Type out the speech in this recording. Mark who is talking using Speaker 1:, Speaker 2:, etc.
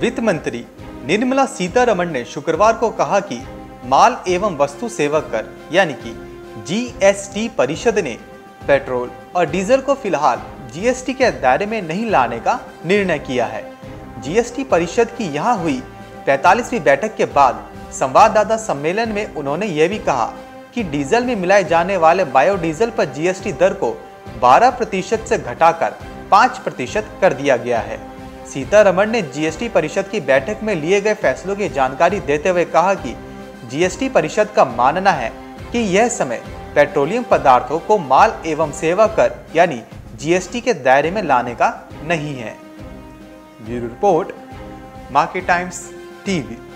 Speaker 1: वित्त मंत्री निर्मला सीतारमण ने शुक्रवार को कहा कि माल एवं वस्तु सेवा कर यानी कि जीएसटी परिषद ने पेट्रोल और डीजल को फिलहाल जीएसटी के दायरे में नहीं लाने का निर्णय किया है। जीएसटी परिषद की यहां हुई 45वीं बैठक के बाद संवाददाता सम्मेलन में उन्होंने यह भी कहा कि डीजल में मिलाए जाने वाले बायोडीजल पर जीएसटी दर को 12% से घटाकर 5% कर दिया गया है। सीतारमण ने जीएसटी परिषद की बैठक में लिए गए फैसलों की जानकारी देते हुए कहा कि जीएसटी परिषद का मानना है कि यह समय पेट्रोलियम पदार्थों को माल एवं सेवा कर यानी जीएसटी के दायरे में लाने का नहीं है। Bureau report, Market Times TV.